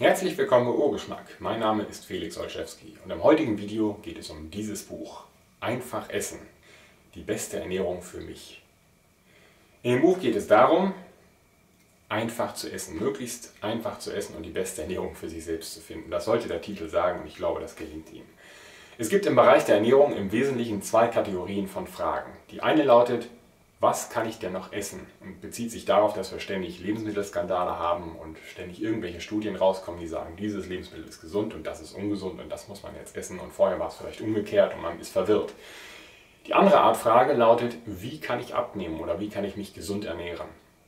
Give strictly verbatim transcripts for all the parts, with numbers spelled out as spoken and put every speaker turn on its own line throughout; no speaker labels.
Herzlich willkommen bei Urgeschmack. Mein Name ist Felix Olszewski und im heutigen Video geht es um dieses Buch. Einfach essen. Die beste Ernährung für mich. In dem Buch geht es darum, einfach zu essen, möglichst einfach zu essen und die beste Ernährung für sich selbst zu finden. Das sollte der Titel sagen und ich glaube, das gelingt ihm. Es gibt im Bereich der Ernährung im Wesentlichen zwei Kategorien von Fragen. Die eine lautet, was kann ich denn noch essen? Und bezieht sich darauf, dass wir ständig Lebensmittelskandale haben und ständig irgendwelche Studien rauskommen, die sagen, dieses Lebensmittel ist gesund und das ist ungesund und das muss man jetzt essen und vorher war es vielleicht umgekehrt und man ist verwirrt. Die andere Art Frage lautet, wie kann ich abnehmen oder wie kann ich mich gesund ernähren?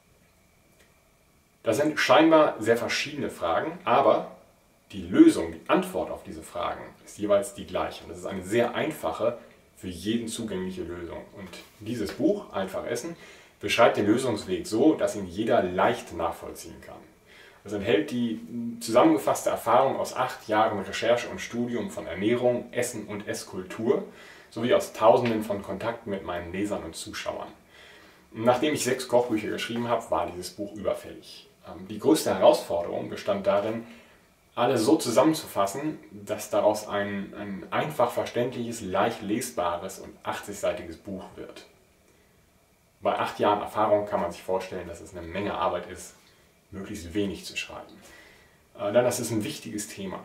Das sind scheinbar sehr verschiedene Fragen, aber die Lösung, die Antwort auf diese Fragen ist jeweils die gleiche. Und das ist eine sehr einfache, für jeden zugängliche Lösung. Und dieses Buch, Einfach Essen, beschreibt den Lösungsweg so, dass ihn jeder leicht nachvollziehen kann. Es enthält die zusammengefasste Erfahrung aus acht Jahren Recherche und Studium von Ernährung, Essen und Esskultur, sowie aus Tausenden von Kontakten mit meinen Lesern und Zuschauern. Nachdem ich sechs Kochbücher geschrieben habe, war dieses Buch überfällig. Die größte Herausforderung bestand darin, alles so zusammenzufassen, dass daraus ein, ein einfach verständliches, leicht lesbares und achtzigseitiges Buch wird. Bei acht Jahren Erfahrung kann man sich vorstellen, dass es eine Menge Arbeit ist, möglichst wenig zu schreiben. Denn das ist ein wichtiges Thema.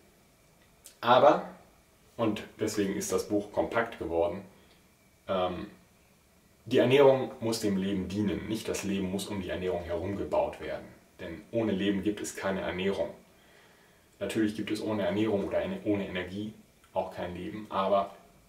Aber, und deswegen ist das Buch kompakt geworden, ähm, die Ernährung muss dem Leben dienen, nicht das Leben muss um die Ernährung herum gebaut werden. Denn ohne Leben gibt es keine Ernährung. Natürlich gibt es ohne Ernährung oder ohne Energie auch kein Leben, aber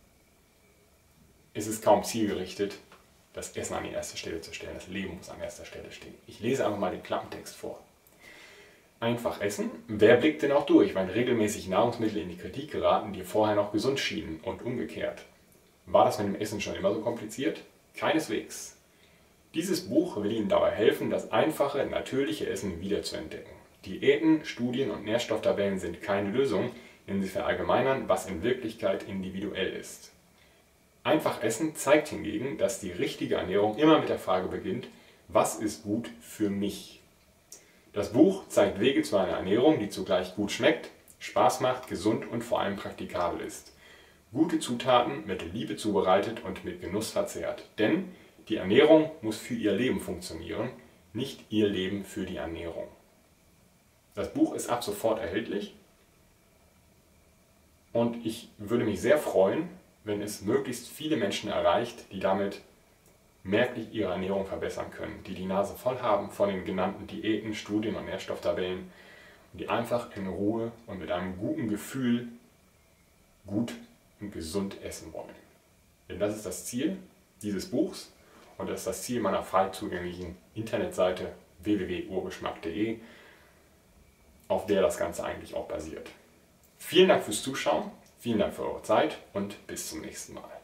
es ist kaum zielgerichtet, das Essen an die erste Stelle zu stellen. Das Leben muss an erster Stelle stehen. Ich lese einfach mal den Klappentext vor. Einfach essen? Wer blickt denn auch durch, wenn regelmäßig Nahrungsmittel in die Kritik geraten, die vorher noch gesund schienen und umgekehrt? War das mit dem Essen schon immer so kompliziert? Keineswegs. Dieses Buch will Ihnen dabei helfen, das einfache, natürliche Essen wiederzuentdecken. Diäten, Studien und Nährstofftabellen sind keine Lösung, denn sie verallgemeinern, was in Wirklichkeit individuell ist. Einfach Essen zeigt hingegen, dass die richtige Ernährung immer mit der Frage beginnt, was ist gut für mich? Das Buch zeigt Wege zu einer Ernährung, die zugleich gut schmeckt, Spaß macht, gesund und vor allem praktikabel ist. Gute Zutaten, mit Liebe zubereitet und mit Genuss verzehrt. Denn die Ernährung muss für ihr Leben funktionieren, nicht ihr Leben für die Ernährung. Das Buch ist ab sofort erhältlich und ich würde mich sehr freuen, wenn es möglichst viele Menschen erreicht, die damit merklich ihre Ernährung verbessern können, die die Nase voll haben von den genannten Diäten, Studien und Nährstofftabellen und die einfach in Ruhe und mit einem guten Gefühl gut und gesund essen wollen. Denn das ist das Ziel dieses Buchs und das ist das Ziel meiner frei zugänglichen Internetseite w w w punkt urgeschmack punkt de, auf der das Ganze eigentlich auch basiert. Vielen Dank fürs Zuschauen, vielen Dank für eure Zeit und bis zum nächsten Mal.